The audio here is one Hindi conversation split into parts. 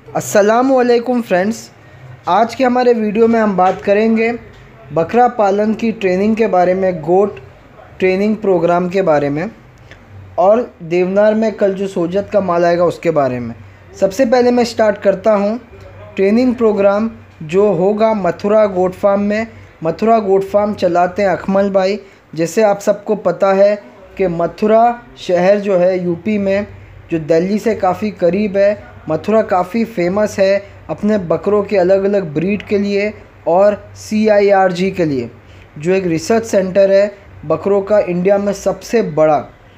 अस्सलामुअलैकुम फ्रेंड्स, आज के हमारे वीडियो में हम बात करेंगे बकरा पालन की ट्रेनिंग के बारे में, गोट ट्रेनिंग प्रोग्राम के बारे में और देवनार में कल जो सोजत का माल आएगा उसके बारे में। सबसे पहले मैं स्टार्ट करता हूं ट्रेनिंग प्रोग्राम जो होगा मथुरा गोट फार्म में। मथुरा गोट फार्म चलाते हैं अकमल भाई। जैसे आप सबको पता है कि मथुरा शहर जो है यूपी में, जो दिल्ली से काफ़ी करीब है, मथुरा काफ़ी फेमस है अपने बकरों के अलग अलग ब्रीड के लिए और CIRG के लिए, जो एक रिसर्च सेंटर है बकरों का इंडिया में सबसे बड़ा।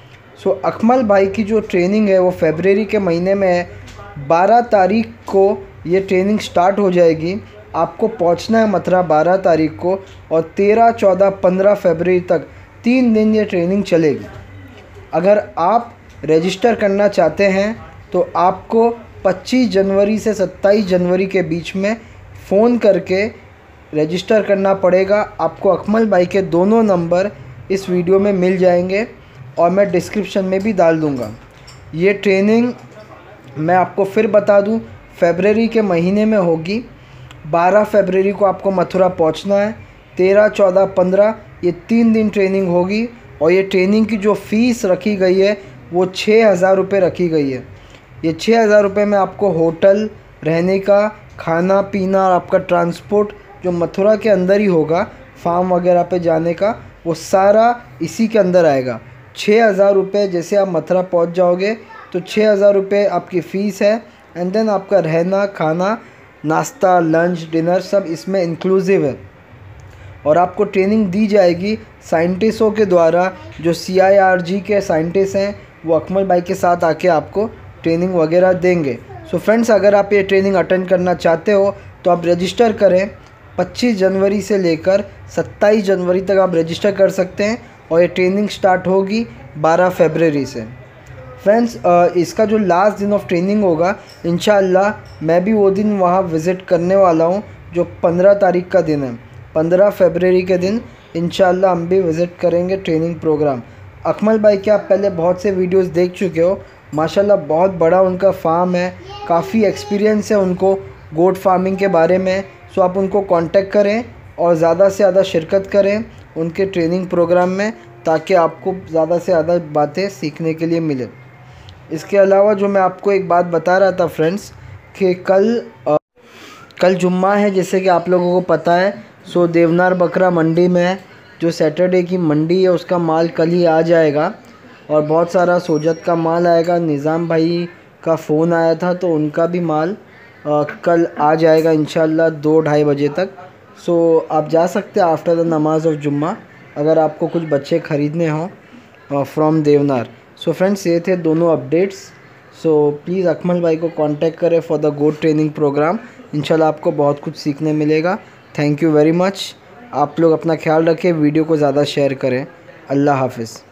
अकमल भाई की जो ट्रेनिंग है वो फरवरी के महीने में है। 12 तारीख को ये ट्रेनिंग स्टार्ट हो जाएगी। आपको पहुंचना है मथुरा 12 तारीख को और 13, 14, 15 फरवरी तक 3 दिन ये ट्रेनिंग चलेगी। अगर आप रजिस्टर करना चाहते हैं तो आपको 25 जनवरी से 27 जनवरी के बीच में फ़ोन करके रजिस्टर करना पड़ेगा। आपको अकमल भाई के दोनों नंबर इस वीडियो में मिल जाएंगे और मैं डिस्क्रिप्शन में भी डाल दूँगा। ये ट्रेनिंग मैं आपको फिर बता दूँ, फरवरी के महीने में होगी। 12 फरवरी को आपको मथुरा पहुंचना है। 13, 14, 15 ये 3 दिन ट्रेनिंग होगी और ये ट्रेनिंग की जो फ़ीस रखी गई है वो 6,000 रुपये रखी गई है। ये 6,000 रुपये में आपको होटल, रहने का, खाना पीना और आपका ट्रांसपोर्ट जो मथुरा के अंदर ही होगा, फार्म वगैरह पे जाने का, वो सारा इसी के अंदर आएगा। 6,000 रुपये जैसे आप मथुरा पहुंच जाओगे तो 6,000 रुपये आपकी फ़ीस है। एंड देन आपका रहना, खाना, नाश्ता, लंच, डिनर सब इसमें इंक्लूसिव है। और आपको ट्रेनिंग दी जाएगी साइंटिस्टों के द्वारा। जो CIRG के साइंटिस्ट हैं वो अकमल भाई के साथ आके आपको ट्रेनिंग वगैरह देंगे। फ्रेंड्स, अगर आप ये ट्रेनिंग अटेंड करना चाहते हो तो आप रजिस्टर करें। 25 जनवरी से लेकर 27 जनवरी तक आप रजिस्टर कर सकते हैं और ये ट्रेनिंग स्टार्ट होगी 12 फरवरी से। फ्रेंड्स, इसका जो लास्ट दिन ऑफ ट्रेनिंग होगा, इंशाअल्लाह मैं भी वो दिन वहाँ विज़िट करने वाला हूँ, जो 15 तारीख का दिन है। 15 फरवरी के दिन इंशाअल्लाह हम भी विज़िट करेंगे ट्रेनिंग प्रोग्राम। अकमल भाई के आप पहले बहुत से वीडियोस देख चुके हो। माशाल्लाह बहुत बड़ा उनका फार्म है, काफ़ी एक्सपीरियंस है उनको गोट फार्मिंग के बारे में। आप उनको कांटेक्ट करें और ज़्यादा से ज़्यादा शिरकत करें उनके ट्रेनिंग प्रोग्राम में, ताकि आपको ज़्यादा से ज़्यादा बातें सीखने के लिए मिले। इसके अलावा जो मैं आपको एक बात बता रहा था फ्रेंड्स, कि कल जुम्मा है, जैसे कि आप लोगों को पता है। देवनार बकरा मंडी में जो सैटरडे की मंडी है उसका माल कल ही आ जाएगा और बहुत सारा सोजत का माल आएगा। निज़ाम भाई का फ़ोन आया था तो उनका भी माल कल आ जाएगा इंशाल्लाह 2-2:30 बजे तक। आप जा सकते हैं आफ्टर द नमाज ऑफ जुम्मा, अगर आपको कुछ बच्चे ख़रीदने हों फ्रॉम देवनार। फ्रेंड्स, ये थे दोनों अपडेट्स। प्लीज़ अकमल भाई को कांटेक्ट करें for the goat training program. इंशाल्लाह आपको बहुत कुछ सीखने मिलेगा। Thank you very much. आप लोग अपना ख्याल रखें, वीडियो को ज़्यादा शेयर करें। अल्लाह हाफ़िज़।